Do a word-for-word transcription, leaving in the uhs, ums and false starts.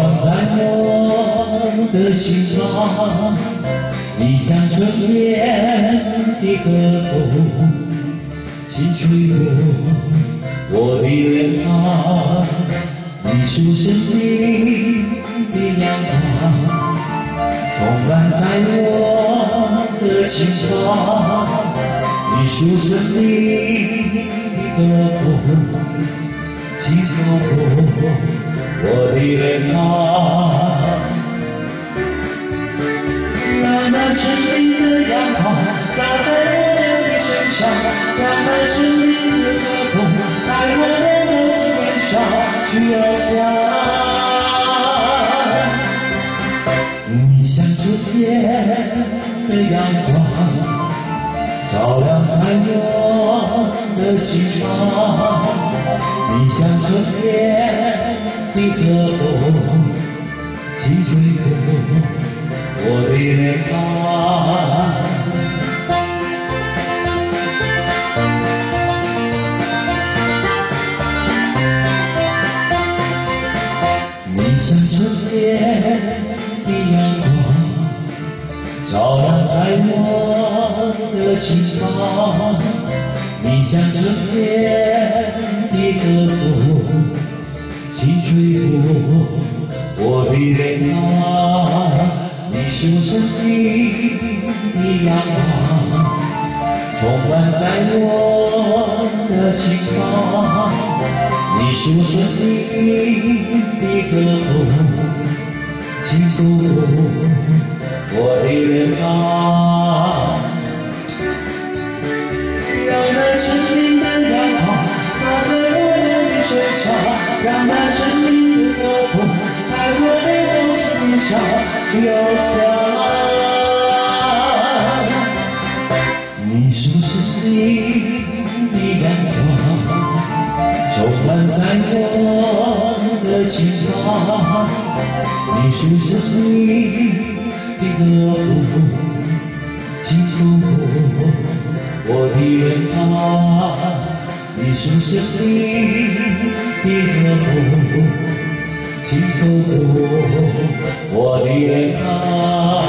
亮在我的心房，你像春天的歌风，轻吹过我的脸庞。你是生命的阳光，充满在我的心房。你是生命的歌风，轻吹过我的脸庞。让那生命的阳光照在我的身上，让那生命的歌风带我的今天上去翱翔。你像春天的阳光，照亮在我的心房。你像春天的歌风，轻吹过我的脸庞。你像春天的阳光，照亮在我的心房。你像春天的歌风，轻吹过我的脸庞。你是生命的阳光，充满在我的心房。你是生命的歌风，轻拂过我的脸庞。让那生命的阳光洒在我的身上，让那生命的歌风带我的今天上去翱翔。你是生命的阳光，充满在我的心房。你是生命的歌风，轻拂过我的脸庞。你是生命的歌风，轻拂过我的脸庞。